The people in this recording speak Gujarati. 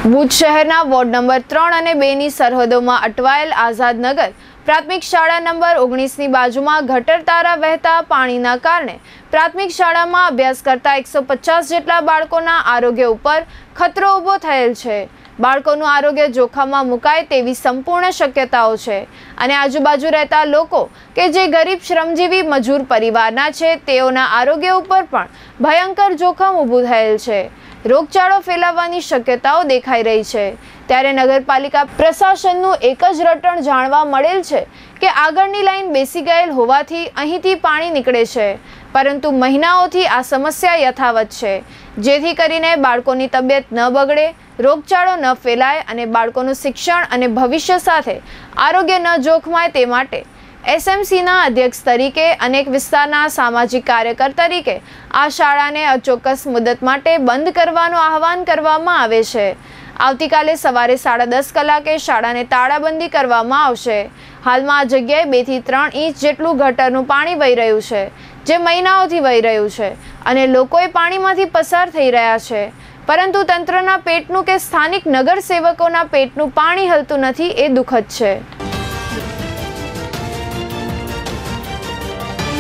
ભુજ શહેરના વોર્ડ નંબર 3 અને 2 ની સરહદોમાં અટવાયેલ આઝાદનગર પ્રાથમિક શાળા નંબર 19 ની બાજુમાં ગટર તારા વહેતા પાણીના કારણે પ્રાથમિક શાળામાં અભ્યાસ કરતા 150 જેટલા બાળકોના આરોગ્ય ઉપર ખતરો ઊભો થયેલ છે। બાળકોનું આરોગ્ય જોખમમાં મુકાય તેવી સંપૂર્ણ શક્યતાઓ છે અને આજુબાજુ રહેતા લોકો કે જે ગરીબ શ્રમજીવી મજૂર પરિવારના છે તેઓના આરોગ્ય ઉપર પણ ભયંકર જોખમ ઊભું થયેલ છે। રોગચાળો ફેલાવવાની શક્યતાઓ દેખાઈ રહી છે ત્યારે નગરપાલિકા પ્રશાસનનું એક જ રટણ જાણવા મળેલ છે કે આગળની લાઈન બેસી ગયેલ હોવાથી અહીંથી પાણી નીકળે છે, પરંતુ મહિનાઓથી આ સમસ્યા યથાવત છે, જેથી કરીને બાળકોની તબિયત ન બગડે, રોગચાળો ન ફેલાય અને બાળકોનું શિક્ષણ અને ભવિષ્ય સાથે આરોગ્ય ન જોખમાય તે માટે એસએમસીના અધ્યક્ષ તરીકે અને એક વિસ્તારના સામાજિક કાર્યકર તરીકે આ શાળાને અચોક્કસ મુદત માટે બંધ કરવાનું આહવાન કરવામાં આવે છે। આવતીકાલે સવારે 10:30 કલાકે શાળાને તાળાબંધી કરવામાં આવશે। હાલમાં આ જગ્યાએ 2 થી 3 ઇંચ જેટલું ગટરનું પાણી વહી રહ્યું છે, જે મહિનાઓથી વહી રહ્યું છે અને લોકોએ પાણીમાંથી પસાર થઈ રહ્યા છે, પરંતુ તંત્રના પેટનું કે સ્થાનિક નગરસેવકોના પેટનું પાણી હલતું નથી, એ દુઃખદ છે।